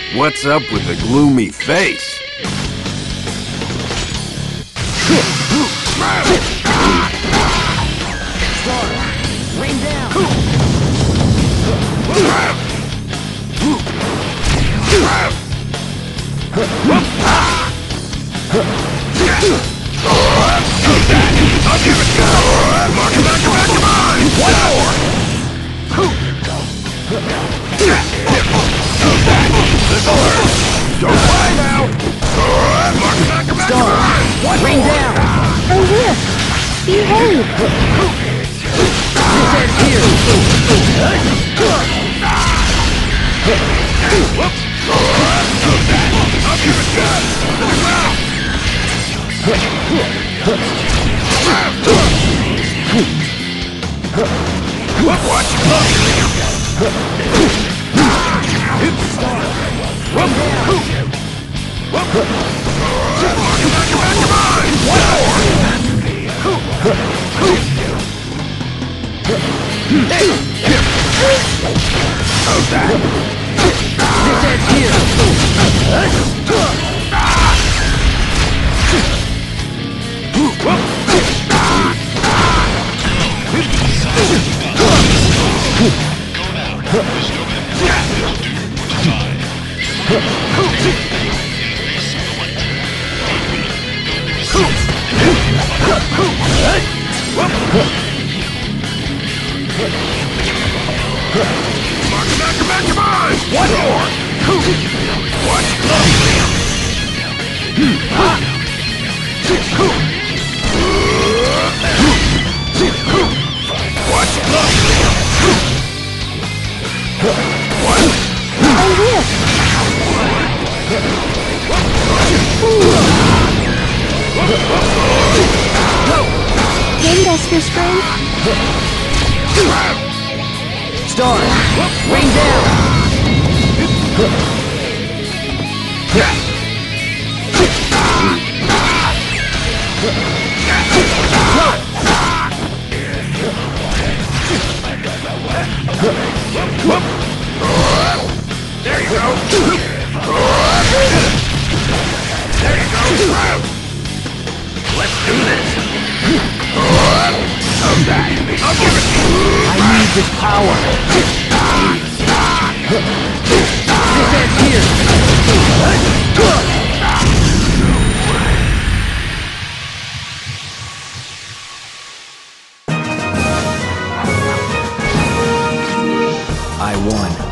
What's up with the gloomy face? Rain down! I'll give it go! Come on! One more! Don't fly now! Rain down! Oh, here! Behave! This ends here! I'll give it gas! Watch! This ends here! Come on! One more! Watch closely! Watch closely! What? Oh, here! Winduster Strenght? Star! Rain down! There you go! There you go! Let's do this! I'll give it to you! I need this power! This ends here! I won.